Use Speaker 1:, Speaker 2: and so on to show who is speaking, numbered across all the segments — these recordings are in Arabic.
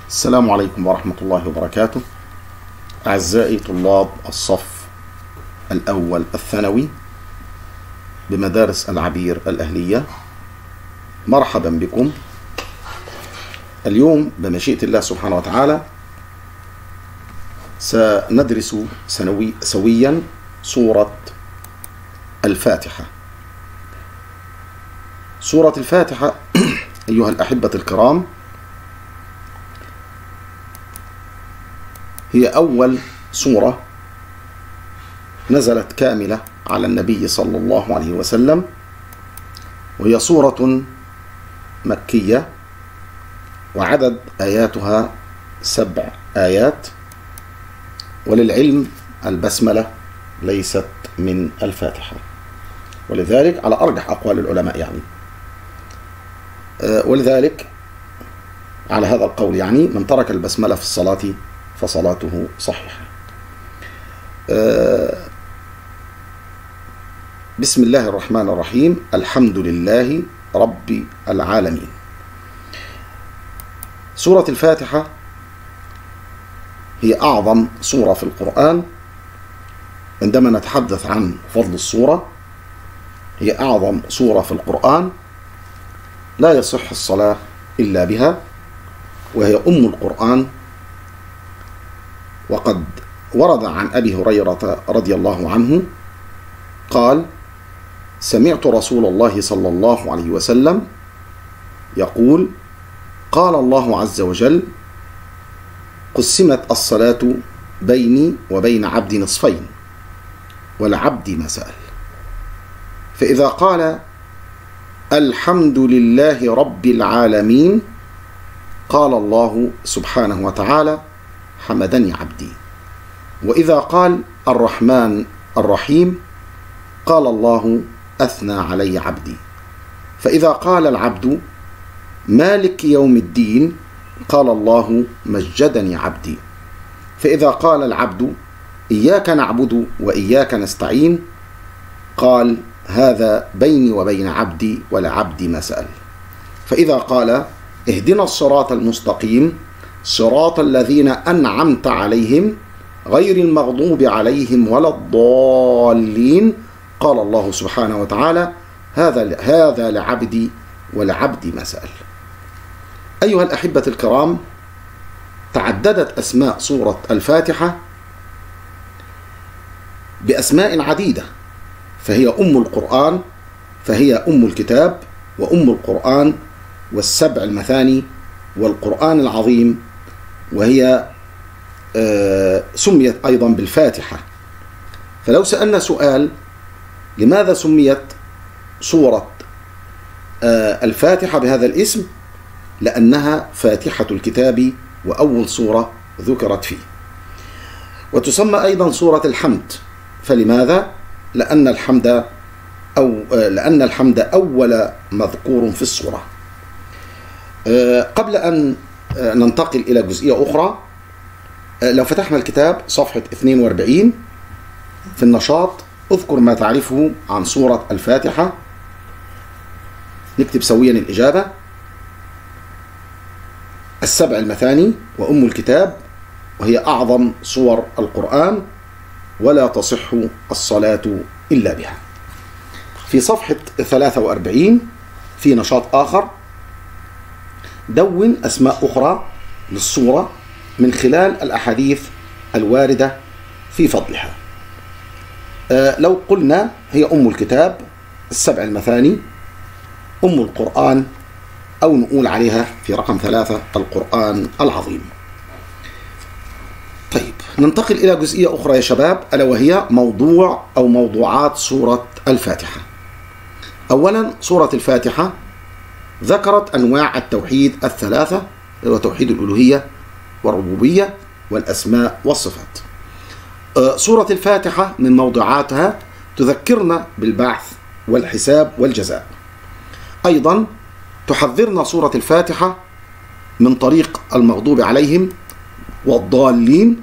Speaker 1: السلام عليكم ورحمة الله وبركاته. أعزائي طلاب الصف الأول الثانوي بمدارس العبير الأهلية، مرحبا بكم. اليوم بمشيئة الله سبحانه وتعالى سندرس سويا سورة الفاتحة. سورة الفاتحة أيها الأحبة الكرام هي أول سورة نزلت كاملة على النبي صلى الله عليه وسلم، وهي سورة مكية وعدد آياتها 7 آيات. وللعلم البسملة ليست من الفاتحة، ولذلك على أرجح أقوال العلماء ولذلك على هذا القول من ترك البسملة في الصلاة فصلاته صحيحة. بسم الله الرحمن الرحيم. الحمد لله رب العالمين. سورة الفاتحة هي أعظم سورة في القرآن. عندما نتحدث عن فضل السورة، هي أعظم سورة في القرآن، لا يصح الصلاة إلا بها، وهي أم القرآن. وقد ورد عن أبي هريرة رضي الله عنه قال: سمعت رسول الله صلى الله عليه وسلم يقول: قال الله عز وجل: قسمت الصلاة بيني وبين عبدي نصفين، ولعبدي ما سأل، فإذا قال الحمد لله رب العالمين قال الله سبحانه وتعالى: حمدني عبدي. وإذا قال الرحمن الرحيم قال الله: أثنى علي عبدي. فإذا قال العبد مالك يوم الدين قال الله: مجدني عبدي. فإذا قال العبد إياك نعبد وإياك نستعين قال: هذا بيني وبين عبدي ولعبدي ما سأل. فإذا قال اهدنا الصراط المستقيم صراط الذين أنعمت عليهم غير المغضوب عليهم ولا الضالين قال الله سبحانه وتعالى: هذا لعبدي ولعبدي ما سأل. أيها الأحبة الكرام، تعددت أسماء سورة الفاتحة بأسماء عديدة، فهي أم القرآن، فهي أم الكتاب وأم القرآن والسبع المثاني والقرآن العظيم، وهي سميت أيضا بالفاتحة. فلو سألنا سؤال: لماذا سميت سورة الفاتحة بهذا الاسم؟ لأنها فاتحة الكتاب وأول سورة ذكرت فيه. وتسمى أيضا سورة الحمد. فلماذا؟ لأن الحمد أول مذكور في السورة. قبل أن ننتقل إلى جزئية أخرى، لو فتحنا الكتاب صفحة 42 في النشاط اذكر ما تعرفه عن سورة الفاتحة، نكتب سويا الإجابة: السبع المثاني وأم الكتاب، وهي أعظم سور القرآن، ولا تصح الصلاة إلا بها. في صفحة 43 في نشاط آخر: دون أسماء أخرى للسورة من خلال الأحاديث الواردة في فضلها. لو قلنا هي أم الكتاب، السبع المثاني، أم القرآن، أو نقول عليها في رقم 3 القرآن العظيم. طيب، ننتقل إلى جزئية أخرى يا شباب، ألا وهي موضوع أو موضوعات سورة الفاتحة. أولا، سورة الفاتحة ذكرت أنواع التوحيد الثلاثة، هو توحيد الألوهية والربوبية والأسماء والصفات. سورة الفاتحة من موضوعاتها تذكرنا بالبعث والحساب والجزاء. أيضا تحذرنا سورة الفاتحة من طريق المغضوب عليهم والضالين،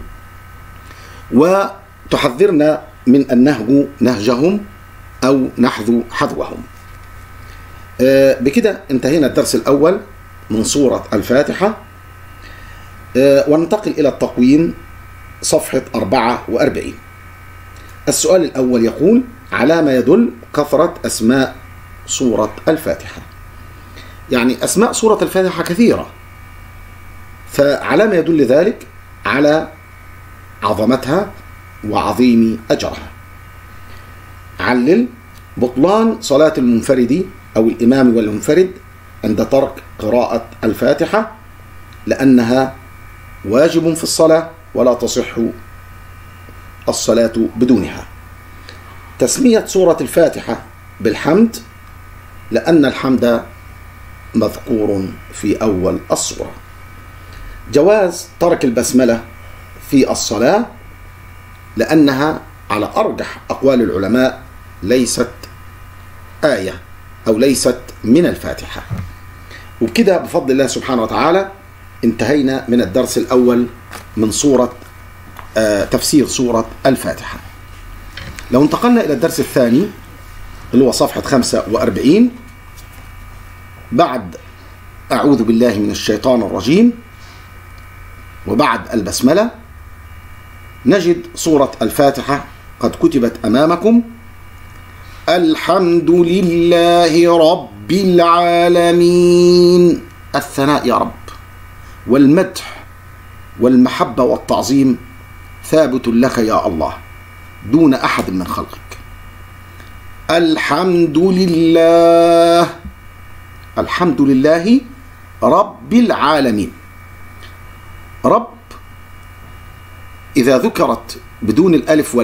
Speaker 1: وتحذرنا من أن نهجو نهجهم أو نحذو حذوهم. بكده انتهينا الدرس الأول من سورة الفاتحة. وننتقل إلى التقويم صفحة 44. السؤال الأول يقول: على ما يدل كثرة أسماء سورة الفاتحة؟ يعني أسماء سورة الفاتحة كثيرة، فعلى ما يدل ذلك على عظمتها وعظيم أجرها. علل: بطلان صلاة المنفرد أو الإمام والمنفرد عند ترك قراءة الفاتحة، لأنها واجب في الصلاة ولا تصح الصلاة بدونها. تسمية سورة الفاتحة بالحمد لأن الحمد مذكور في أول السورة. جواز ترك البسملة في الصلاة لأنها على أرجح أقوال العلماء ليست آية أو ليست من الفاتحة. وبكده بفضل الله سبحانه وتعالى انتهينا من الدرس الأول من تفسير سورة الفاتحة. لو انتقلنا إلى الدرس الثاني اللي هو صفحة 45 بعد أعوذ بالله من الشيطان الرجيم وبعد البسملة، نجد سورة الفاتحة قد كتبت أمامكم: الحمد لله رب العالمين. الثناء يا رب والمدح والمحبة والتعظيم ثابت لك يا الله دون أحد من خلقك. الحمد لله، الحمد لله رب العالمين. رب إذا ذكرت بدون الألف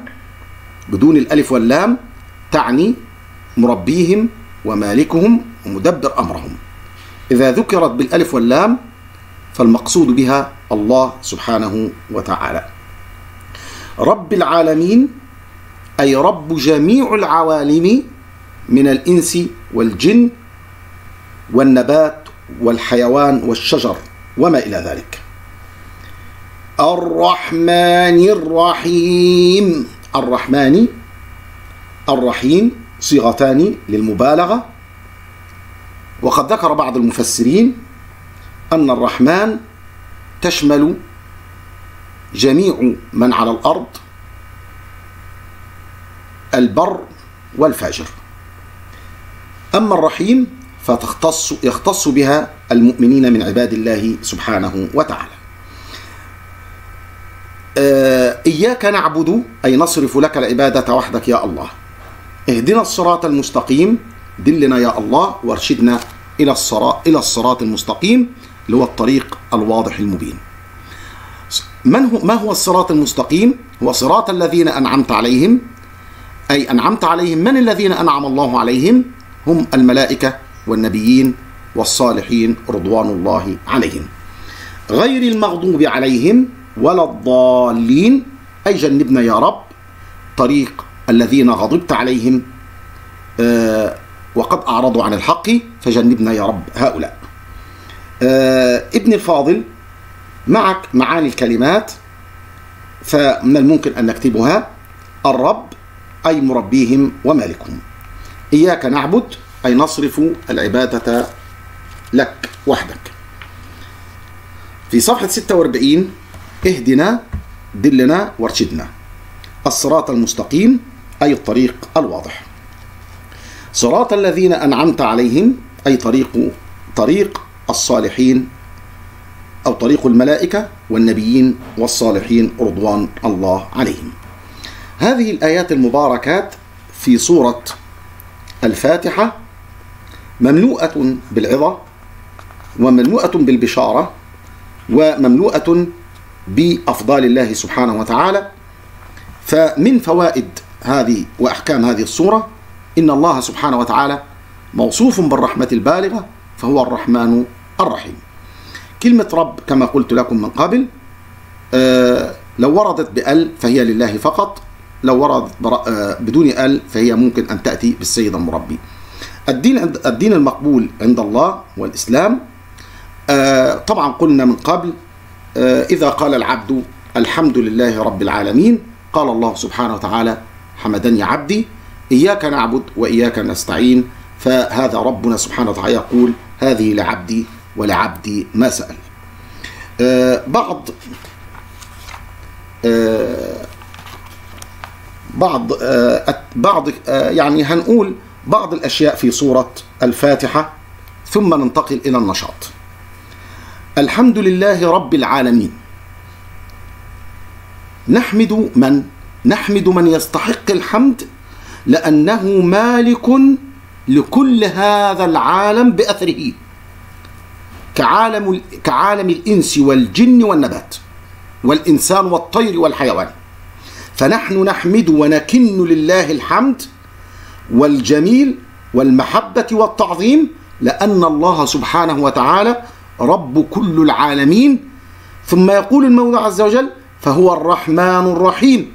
Speaker 1: واللام تعني مربيهم ومالكهم ومدبر أمرهم. إذا ذكرت بالألف واللام فالمقصود بها الله سبحانه وتعالى. رب العالمين أي رب جميع العوالم من الإنس والجن والنبات والحيوان والشجر وما إلى ذلك. الرحمن الرحيم. الرحمن الرحيم صيغتان للمبالغة، وقد ذكر بعض المفسرين أن الرحمن تشمل جميع من على الأرض، البر والفاجر. أما الرحيم يختص بها المؤمنين من عباد الله سبحانه وتعالى. إياك نعبد أي نصرف لك العبادة وحدك يا الله. اهدنا الصراط المستقيم، دلنا يا الله وارشدنا إلى الصراط المستقيم اللي هو الطريق الواضح المبين. ما هو الصراط المستقيم؟ هو صراط الذين أنعمت عليهم، أي أنعمت عليهم. من الذين أنعم الله عليهم؟ هم الملائكة والنبيين والصالحين رضوان الله عليهم، غير المغضوب عليهم ولا الضالين، أي جنبنا يا رب طريق الذين غضبت عليهم وقد أعرضوا عن الحق، فجنبنا يا رب هؤلاء. ابن الفاضل معك معاني الكلمات، فمن الممكن أن نكتبها: الرب أي مربيهم ومالكهم، إياك نعبد أي نصرف العبادة لك وحدك. في صفحة 46: اهدنا دلنا وارشدنا، الصراط المستقيم أي الطريق الواضح. صراط الذين أنعمت عليهم أي طريق الصالحين أو طريق الملائكة والنبيين والصالحين رضوان الله عليهم. هذه الآيات المباركات في سورة الفاتحة مملوءة بالعظة ومملوءة بالبشارة ومملوءة بأفضال الله سبحانه وتعالى. فمن فوائد هذه وأحكام هذه السورة إن الله سبحانه وتعالى موصوف بالرحمة البالغة، فهو الرحمن الرحيم. كلمة رب كما قلت لكم من قبل لو وردت بأل فهي لله فقط، لو وردت بدون أل فهي ممكن أن تأتي بالسيد المربي. الدين المقبول عند الله والإسلام. طبعا قلنا من قبل إذا قال العبد الحمد لله رب العالمين قال الله سبحانه وتعالى: حمدني عبدي. إياك نعبد وإياك نستعين، فهذا ربنا سبحانه وتعالى يقول: هذه لعبدي ولعبدي ما سأل. بعض يعني هنقول بعض الأشياء في سورة الفاتحة ثم ننتقل إلى النشاط. الحمد لله رب العالمين. نحمد من يستحق الحمد لأنه مالك لكل هذا العالم بأثره، كعالم الإنس والجن والنبات والإنسان والطير والحيوان. فنحن نحمد ونكن لله الحمد والجميل والمحبة والتعظيم، لأن الله سبحانه وتعالى رب كل العالمين. ثم يقول المولى عز وجل: فهو الرحمن الرحيم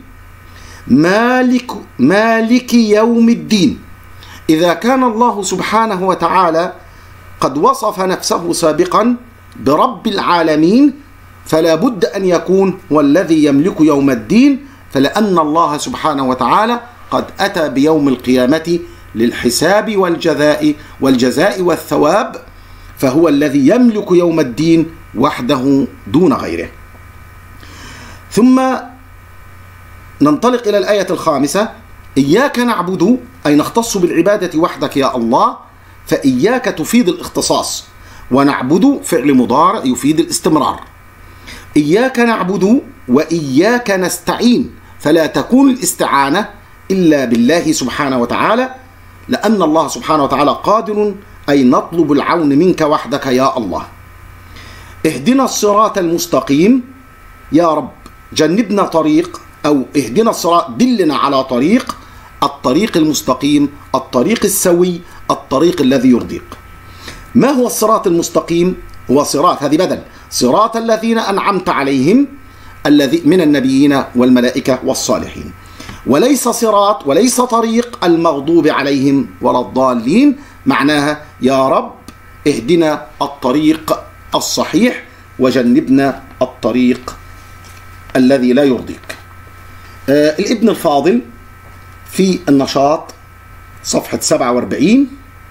Speaker 1: مالك يوم الدين. إذا كان الله سبحانه وتعالى قد وصف نفسه سابقا برب العالمين، فلا بد أن يكون هو الذي يملك يوم الدين، فلأن الله سبحانه وتعالى قد أتى بيوم القيامة للحساب والجزاء والثواب، فهو الذي يملك يوم الدين وحده دون غيره. ثم ننطلق إلى الآية الخامسة: إياك نعبد، أي نختص بالعبادة وحدك يا الله. فإياك تفيد الاختصاص، ونعبد فعل مضارع يفيد الاستمرار. إياك نعبد وإياك نستعين، فلا تكون الاستعانة إلا بالله سبحانه وتعالى، لأن الله سبحانه وتعالى قادر، أي نطلب العون منك وحدك يا الله. اهدنا الصراط المستقيم، يا رب جنبنا طريق، أو اهدنا الصراط، دلنا على الطريق المستقيم، الطريق السوي، الطريق الذي يرضيك. ما هو الصراط المستقيم؟ هو صراط، هذه بدل صراط الذين أنعمت عليهم من النبيين والملائكة والصالحين، وليس صراط وليس طريق المغضوب عليهم ولا الضالين. معناها يا رب اهدنا الطريق الصحيح وجنبنا الطريق الذي لا يرضيك. الابن الفاضل في النشاط صفحة 47.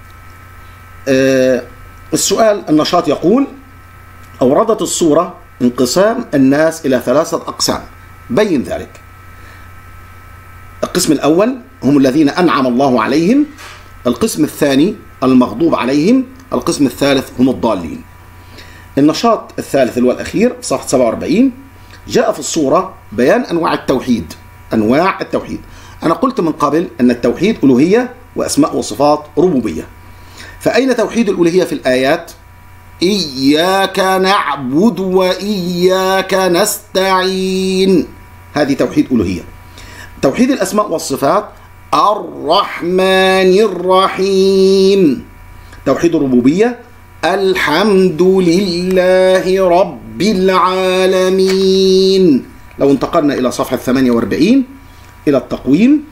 Speaker 1: السؤال، النشاط يقول: أوردت الصورة انقسام الناس إلى 3 أقسام، بين ذلك. القسم الأول هم الذين أنعم الله عليهم، القسم الثاني المغضوب عليهم، القسم الثالث هم الضالين. النشاط الثالث والأخير صفحة 47 جاء في الصورة بيان أنواع التوحيد. أنا قلت من قبل أن التوحيد ألوهية وأسماء وصفات ربوبية. فأين توحيد الألوهية في الآيات؟ إياك نعبد وإياك نستعين، هذه توحيد ألوهية. توحيد الأسماء والصفات: الرحمن الرحيم. توحيد الربوبية: الحمد لله رب العالمين. لو انتقلنا إلى صفحة 48 إلى التقويم،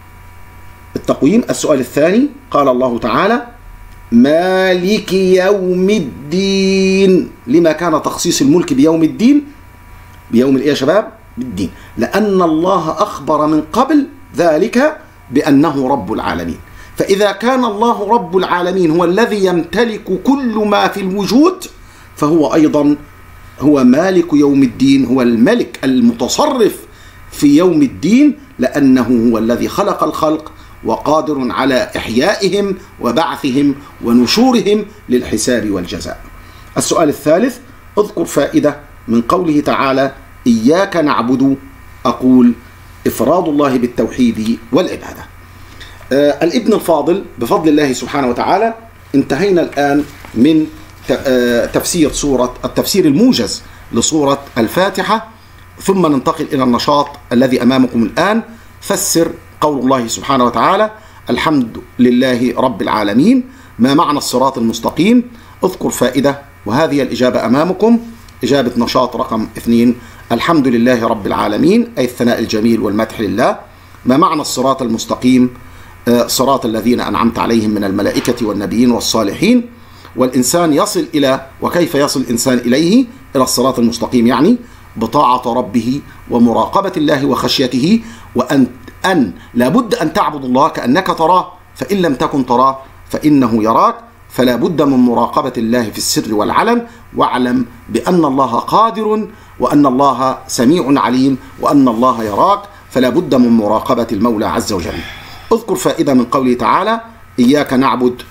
Speaker 1: السؤال الثاني قال الله تعالى: مالك يوم الدين. لما كان تخصيص الملك بيوم الدين؟ بيوم إيه يا شباب؟ بالدين، لأن الله أخبر من قبل ذلك بأنه رب العالمين. فإذا كان الله رب العالمين هو الذي يمتلك كل ما في الوجود، فهو أيضا هو مالك يوم الدين، هو الملك المتصرف في يوم الدين، لأنه هو الذي خلق الخلق وقادر على إحيائهم وبعثهم ونشورهم للحساب والجزاء. السؤال الثالث: اذكر فائدة من قوله تعالى: إياك نعبد. أقول: إفراد الله بالتوحيد والعبادة. الابن الفاضل، بفضل الله سبحانه وتعالى انتهينا الآن من تفسير التفسير الموجز لسورة الفاتحة. ثم ننتقل إلى النشاط الذي أمامكم الآن. فسر قول الله سبحانه وتعالى: الحمد لله رب العالمين. ما معنى الصراط المستقيم؟ اذكر فائدة، وهذه الإجابة أمامكم. إجابة نشاط رقم 2: الحمد لله رب العالمين، أي الثناء الجميل والمدح لله. ما معنى الصراط المستقيم؟ صراط الذين أنعمت عليهم من الملائكة والنبيين والصالحين. والإنسان يصل إلى، وكيف يصل الإنسان إليه؟ إلى الصراط المستقيم يعني بطاعة ربه ومراقبة الله وخشيته، وأن لابد أن تعبد الله كأنك تراه، فإن لم تكن تراه فإنه يراك. فلا بد من مراقبة الله في السر والعلن، واعلم بأن الله قادر، وأن الله سميع عليم، وأن الله يراك، فلا بد من مراقبة المولى عز وجل. اذكر فائدة من قوله تعالى: إياك نعبد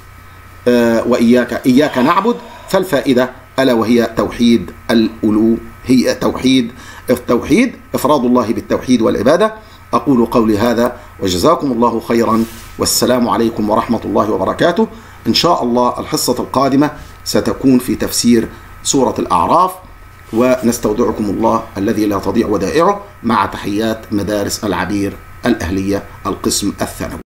Speaker 1: إياك نعبد، فالفائدة ألا وهي توحيد الألوهية، توحيد إفراد الله بالتوحيد والعبادة. أقول قولي هذا وجزاكم الله خيرا، والسلام عليكم ورحمة الله وبركاته. إن شاء الله الحصة القادمة ستكون في تفسير سورة الأعراف، ونستودعكم الله الذي لا تضيع ودائعه، مع تحيات مدارس العبير الأهلية القسم الثانوي.